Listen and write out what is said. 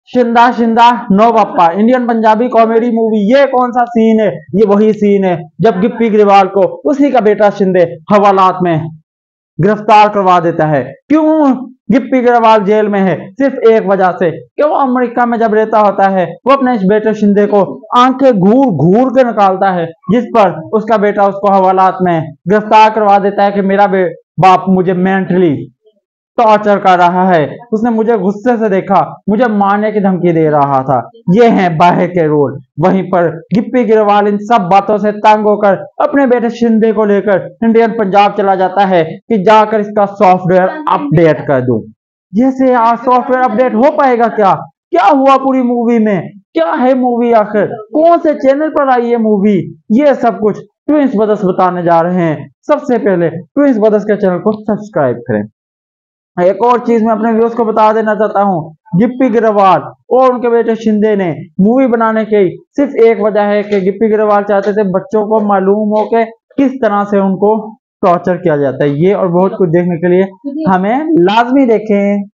शिंदा Shinda No Papa, Indian Punjabi comedy movie. ये कौन सा सीन है? ये वही सीन है जब गिप्पी ग्रेवाल को उसी का बेटा शिंदे हवालात में गिरफ्तार करवा देता है। क्यों गिप्पी ग्रेवाल जेल में है? सिर्फ एक वजह से कि वो अमेरिका में जब रहता होता है वो अपने इस बेटे शिंदे को आंखें घूर घूर के निकालता है, जिस पर उसका बेटा उसको हवालात में गिरफ्तार करवा देता है कि मेरा बाप मुझे मेंटली टॉर्चर कर रहा है, उसने मुझे गुस्से से देखा, मुझे मारने की धमकी दे रहा था। ये है बाहे के रोल। वहीं पर गिप्पी ग्रेवाल इन सब बातों से तंग होकर अपने बेटे शिंदे को लेकर इंडियन पंजाब चला जाता है कि जाकर इसका सॉफ्टवेयर अपडेट कर दूं। जैसे यार सॉफ्टवेयर अपडेट हो पाएगा क्या? क्या हुआ पूरी मूवी में? क्या है मूवी आखिर? कौन से चैनल पर आई है मूवी? ये सब कुछ ट्विंस ब्रदर्स बताने जा रहे हैं। सबसे पहले ट्विंस ब्रदर्स के चैनल को सब्सक्राइब करें। एक और चीज मैं अपने व्यूअर्स को बता देना चाहता हूँ, गिप्पी ग्रेवाल और उनके बेटे शिंदे ने मूवी बनाने की सिर्फ एक वजह है कि गिप्पी ग्रेवाल चाहते थे बच्चों को मालूम हो के किस तरह से उनको टॉर्चर किया जाता है। ये और बहुत कुछ देखने के लिए हमें लाजमी देखें।